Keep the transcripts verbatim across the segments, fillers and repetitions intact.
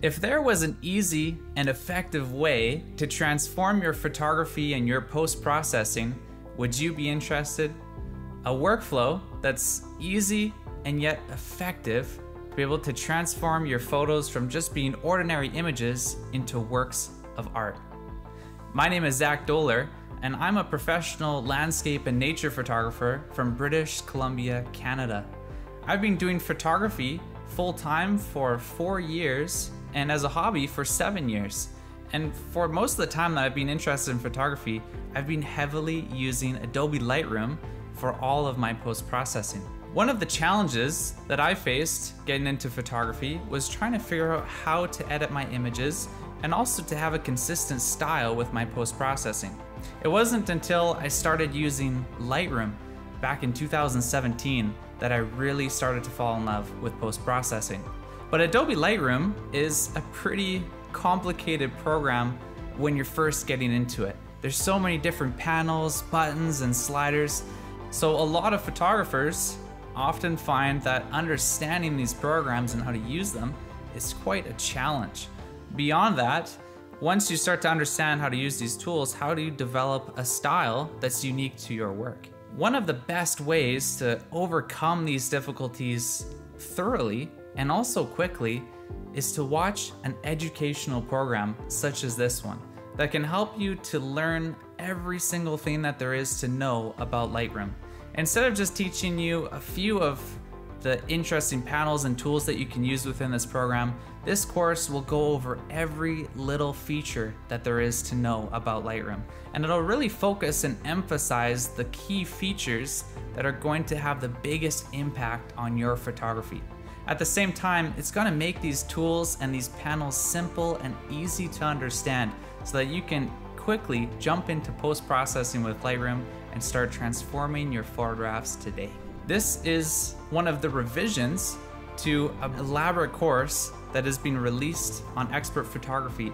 If there was an easy and effective way to transform your photography and your post-processing, would you be interested? A workflow that's easy and yet effective to be able to transform your photos from just being ordinary images into works of art. My name is Zach Doler, and I'm a professional landscape and nature photographer from British Columbia, Canada. I've been doing photography full-time for four years and as a hobby for seven years. And for most of the time that I've been interested in photography, I've been heavily using Adobe Lightroom for all of my post-processing. One of the challenges that I faced getting into photography was trying to figure out how to edit my images and also to have a consistent style with my post-processing. It wasn't until I started using Lightroom back in two thousand seventeen that I really started to fall in love with post-processing. But Adobe Lightroom is a pretty complicated program when you're first getting into it. There's so many different panels, buttons, and sliders. So a lot of photographers often find that understanding these programs and how to use them is quite a challenge. Beyond that, once you start to understand how to use these tools, how do you develop a style that's unique to your work? One of the best ways to overcome these difficulties thoroughly and also quickly is to watch an educational program such as this one that can help you to learn every single thing that there is to know about Lightroom. Instead of just teaching you a few of the interesting panels and tools that you can use within this program, this course will go over every little feature that there is to know about Lightroom. And it'll really focus and emphasize the key features that are going to have the biggest impact on your photography. At the same time, it's going to make these tools and these panels simple and easy to understand so that you can quickly jump into post-processing with Lightroom and start transforming your photographs today. This is one of the revisions to an elaborate course that has been released on Expert Photography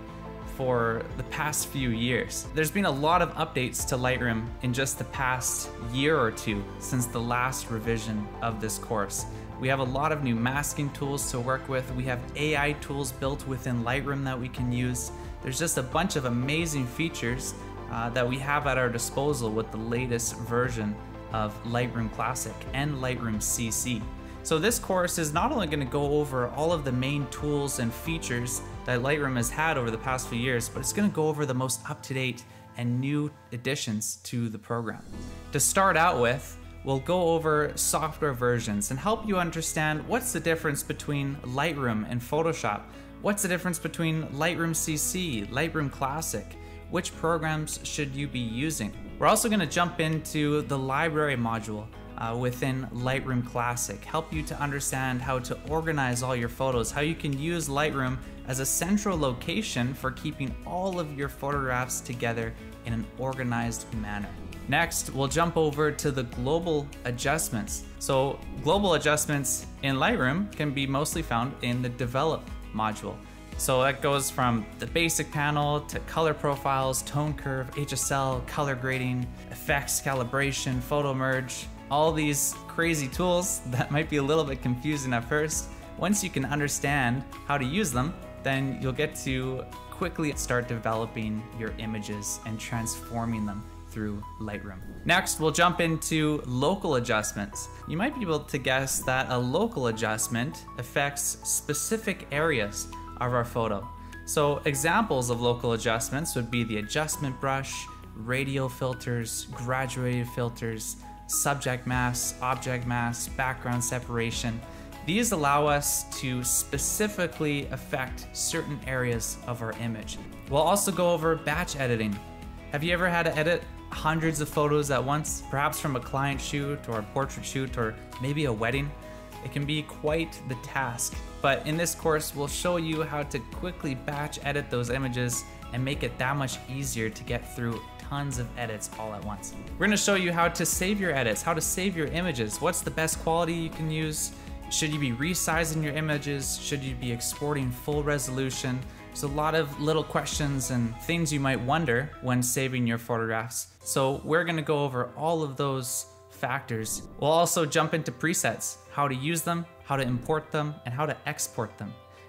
for the past few years. There's been a lot of updates to Lightroom in just the past year or two since the last revision of this course. We have a lot of new masking tools to work with. We have A I tools built within Lightroom that we can use. There's just a bunch of amazing features uh, that we have at our disposal with the latest version of Lightroom Classic and Lightroom C C. So this course is not only going to go over all of the main tools and features that Lightroom has had over the past few years, but it's going to go over the most up-to-date and new additions to the program. To start out with, we'll go over software versions and help you understand what's the difference between Lightroom and Photoshop. What's the difference between Lightroom C C, Lightroom Classic? Which programs should you be using? We're also going to jump into the library module uh, within Lightroom Classic, help you to understand how to organize all your photos, how you can use Lightroom as a central location for keeping all of your photographs together in an organized manner. Next, we'll jump over to the global adjustments. So global adjustments in Lightroom can be mostly found in the develop module. So that goes from the basic panel to color profiles, tone curve, H S L, color grading, effects, calibration, photo merge, all these crazy tools that might be a little bit confusing at first. Once you can understand how to use them, then you'll get to quickly start developing your images and transforming them through Lightroom. Next, we'll jump into local adjustments. You might be able to guess that a local adjustment affects specific areas of our photo. So examples of local adjustments would be the adjustment brush, radial filters, graduated filters, subject mask, object mask, background separation. These allow us to specifically affect certain areas of our image. We'll also go over batch editing. Have you ever had to edit hundreds of photos at once, perhaps from a client shoot or a portrait shoot or maybe a wedding? It can be quite the task, but in this course we'll show you how to quickly batch edit those images and make it that much easier to get through tons of edits all at once. We're going to show you how to save your edits, how to save your images, what's the best quality you can use, should you be resizing your images, should you be exporting full resolution. There's a lot of little questions and things you might wonder when saving your photographs. So we're going to go over all of those factors. We'll also jump into presets, how to use them, how to import them, and how to export them.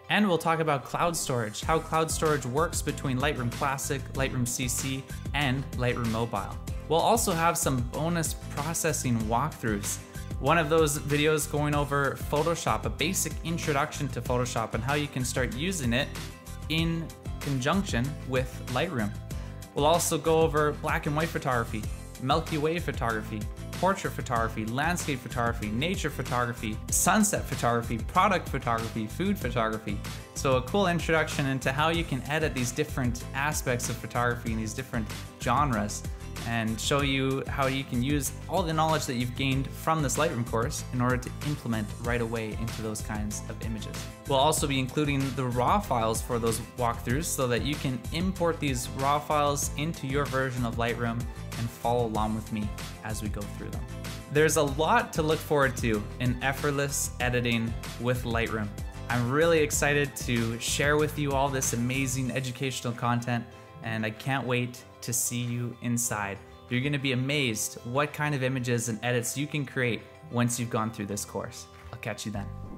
And we'll talk about cloud storage, how cloud storage works between Lightroom Classic, Lightroom C C, and Lightroom Mobile. We'll also have some bonus processing walkthroughs. One of those videos going over Photoshop, a basic introduction to Photoshop and how you can start using it in conjunction with Lightroom. We'll also go over black and white photography, Milky Way photography, portrait photography, landscape photography, nature photography, sunset photography, product photography, food photography. So a cool introduction into how you can edit these different aspects of photography in these different genres, and show you how you can use all the knowledge that you've gained from this Lightroom course in order to implement right away into those kinds of images. We'll also be including the raw files for those walkthroughs so that you can import these raw files into your version of Lightroom and follow along with me as we go through them. There's a lot to look forward to in effortless editing with Lightroom. I'm really excited to share with you all this amazing educational content, and I can't wait to see you inside. You're gonna be amazed what kind of images and edits you can create once you've gone through this course. I'll catch you then.